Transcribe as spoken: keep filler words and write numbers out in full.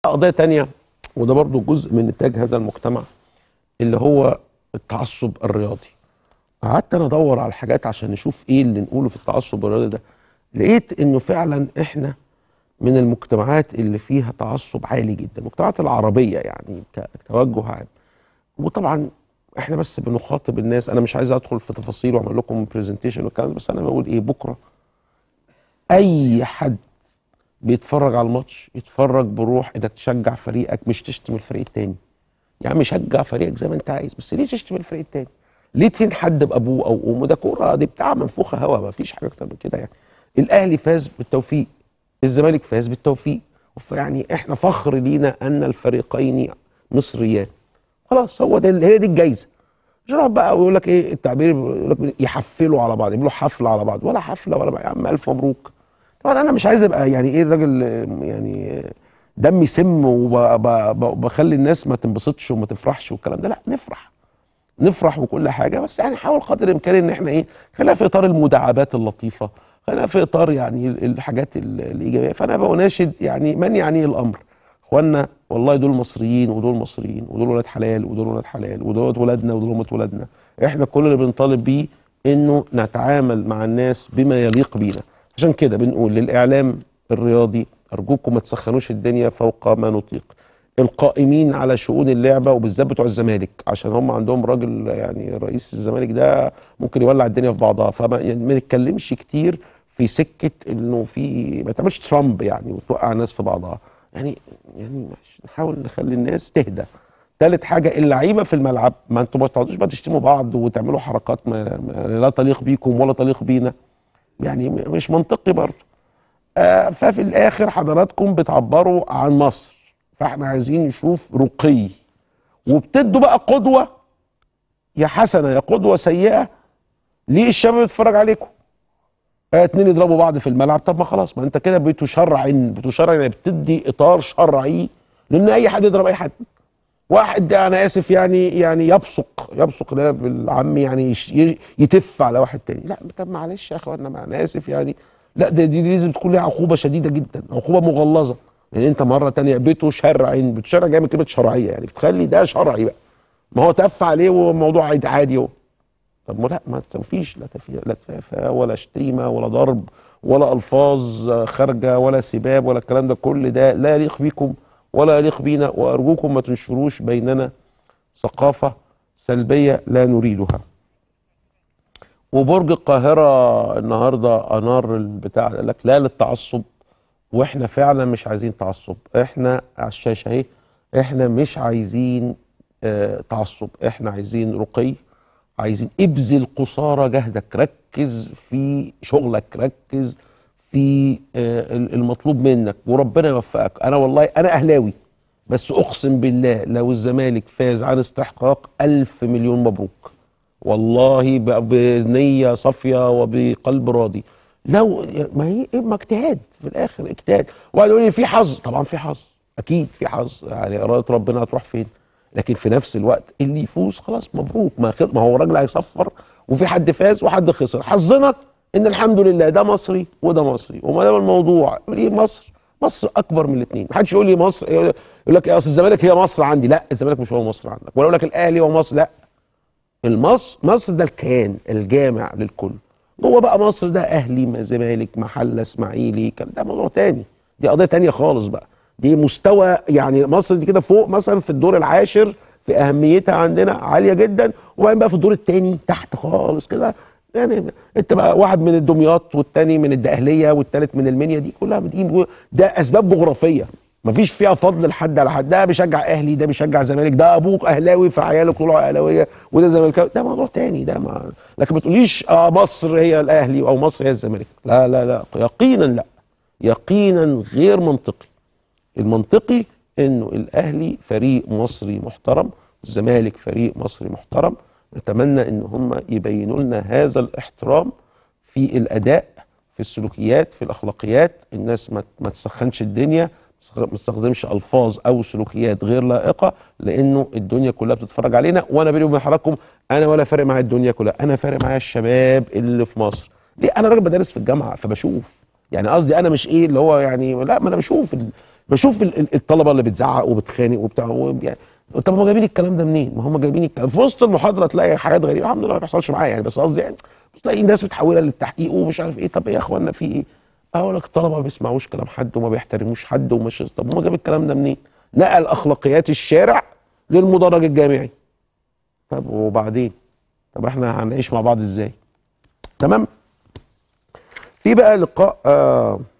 قضيه تانية، وده برضو جزء من نتاج هذا المجتمع، اللي هو التعصب الرياضي. قعدت انا ادور على الحاجات عشان نشوف ايه اللي نقوله في التعصب الرياضي ده. لقيت انه فعلا احنا من المجتمعات اللي فيها تعصب عالي جدا، المجتمعات العربيه يعني كتوجه عام. وطبعا احنا بس بنخاطب الناس، انا مش عايز ادخل في تفاصيل واعمل لكم برزنتيشن والكلام ده، بس انا بقول ايه، بكره اي حد بيتفرج على الماتش يتفرج بروح انك تشجع فريقك، مش تشتم الفريق التاني. يا عم شجع فريقك زي ما انت عايز، بس ليه تشتم الفريق التاني؟ ليه تهين حد بابوه او امه؟ ده كوره، دي بتاع منفوخه هوا، ما فيش حاجه اكتر من كده يعني. الاهلي فاز بالتوفيق، الزمالك فاز بالتوفيق، يعني احنا فخر لينا ان الفريقين مصريان. خلاص، هو ده، هي دي الجايزه. مش هنقعد بقى ويقول لك ايه التعبير، يقول لك يحفلوا على بعض، يعملوا حفله على بعض، ولا حفله ولا بقى. يا عم الف مبروك. طبعا انا مش عايز ابقى يعني ايه الراجل يعني دمي سم وبخلي الناس ما تنبسطش وما تفرحش والكلام ده، لا، نفرح نفرح وكل حاجه، بس يعني نحاول قدر الامكان ان احنا ايه، خلينا في اطار المداعبات اللطيفه، خلينا في اطار يعني الحاجات الايجابيه. فانا بناشد يعني من يعنيه الامر، اخوانا والله دول مصريين ودول مصريين ودول ولاد حلال ودول ولاد حلال ودول ولادنا ودول امة ولادنا. احنا كل اللي بنطالب بيه انه نتعامل مع الناس بما يليق بينا. عشان كده بنقول للاعلام الرياضي ارجوكم ما تسخنوش الدنيا فوق ما نطيق. القائمين على شؤون اللعبه وبالذات بتوع الزمالك، عشان هم عندهم راجل يعني رئيس الزمالك ده ممكن يولع الدنيا في بعضها، فما يعني ما نتكلمش كتير في سكه انه في، ما تعملش ترامب يعني وتوقع الناس في بعضها يعني. يعني نحاول نخلي الناس تهدى. ثالث حاجه، اللعيبه في الملعب ما انتوا ما تقعدوش بقى تشتموا بعض وتعملوا حركات ما ما لا تليق بيكم ولا تليق بينا، يعني مش منطقي برضه. آه ففي الاخر حضراتكم بتعبروا عن مصر، فاحنا عايزين نشوف رقي، وبتدوا بقى قدوه يا حسنه يا قدوه سيئه للشباب بيتفرج عليكم. آه اتنين يضربوا بعض في الملعب، طب ما خلاص، ما انت كده بتشرع بتشرع يعني بتدي اطار شرعي لان اي حد يضرب اي حد. واحد انا اسف يعني يعني يبصق يبصق ده بالعام يعني يتف على واحد تاني، لا طب معلش يا اخوانا انا اسف يعني، لا ده دي لازم تكون لها عقوبه شديده جدا، عقوبه مغلظه. يعني انت مره تانيه بتشرع، بتشرع جاي من كلمه شرعيه يعني، بتخلي ده شرعي بقى، ما هو تف عليه والموضوع عادي اهو. طب ما لا، ما فيش لا لا تفافه ولا شتيمه ولا ضرب ولا الفاظ خارجه ولا سباب ولا الكلام ده، كل ده لا يليق بيكم ولا يليق بينا، وارجوكم ما تنشروش بيننا ثقافه سلبيه لا نريدها. وبرج القاهره النهارده انار البتاع، قال لك لا للتعصب، واحنا فعلا مش عايزين تعصب. احنا على الشاشه اهي، احنا مش عايزين اه تعصب، احنا عايزين رقي، عايزين ابذل قصارى جهدك، ركز في شغلك، ركز في اه المطلوب منك وربنا يوفقك. انا والله انا اهلاوي، بس اقسم بالله لو الزمالك فاز عن استحقاق الف مليون مبروك، والله بنيه صافيه وبقلب راضي. لو ما هي ما اجتهاد في الاخر، اجتهاد. واحد يقول لي في حظ، طبعا في حظ، اكيد في حظ، يعني اراده ربنا هتروح فين؟ لكن في نفس الوقت اللي يفوز خلاص مبروك، ما ما هو الراجل هيصفر وفي حد فاز وحد خسر، حظنا ان الحمد لله ده مصري وده مصري، وما دام الموضوع ليه مصر، مصر اكبر من الاثنين. ما حدش يقول لي مصر، يقول لك اصل الزمالك هي مصر عندي، لا الزمالك مش هو مصر عندك، ولا يقول لك الاهلي هو مصر، لا، المصر مصر ده الكيان الجامع للكل. جوه بقى مصر ده اهلي زمالك محله اسماعيلي، ده موضوع تاني، دي قضيه تانيه خالص بقى، دي مستوى يعني مصر دي كده فوق مثلا في الدور العاشر في اهميتها عندنا عاليه جدا، وبعدين بقى في الدور الثاني تحت خالص كده، يعني انت بقى واحد من الدمياط والتاني من الدقهليه والتالت من المنيا، دي كلها بتجيب، ده اسباب جغرافيه مفيش فيها فضل لحد على حد، ده بيشجع اهلي ده بيشجع زمالك، ده ابوك اهلاوي فعياله طلعوا اهلاويه وده زملكاوي، ده موضوع تاني ده ما... لكن ما تقوليش اه مصر هي الاهلي او مصر هي الزمالك، لا لا لا يقينا لا، يقينا غير منطقي. المنطقي انه الاهلي فريق مصري محترم، الزمالك فريق مصري محترم، نتمنى ان هم يبينوا لنا هذا الاحترام في الاداء، في السلوكيات، في الاخلاقيات، الناس ما ما تسخنش الدنيا، ما تستخدمش الفاظ او سلوكيات غير لائقه، لانه الدنيا كلها بتتفرج علينا. وانا بيني وبين حضراتكم انا ولا فارق معايا الدنيا كلها، انا فارق معايا الشباب اللي في مصر. ليه؟ انا راجل بدرس في الجامعه فبشوف، يعني قصدي انا مش ايه اللي هو يعني، لا ما انا بشوف بشوف ال- ال- الطلبه اللي بتزعق وبتخانق وبتاع و- يعني طب هم جايبين الكلام ده منين؟ ما هم جايبين الكلام في وسط المحاضره تلاقي حاجات غريبه. الحمد لله ما بيحصلش معايا يعني، بس قصدي يعني تلاقي الناس بتحولها للتحقيق ومش عارف ايه. طب ايه يا اخوانا في ايه؟ اقول لك الطلبه ما بيسمعوش كلام حد وما بيحترموش حد ومش. طب هم جاب الكلام ده منين؟ نقل اخلاقيات الشارع للمدرج الجامعي. طب وبعدين؟ طب احنا هنعيش مع بعض ازاي؟ تمام. في بقى لقاء آه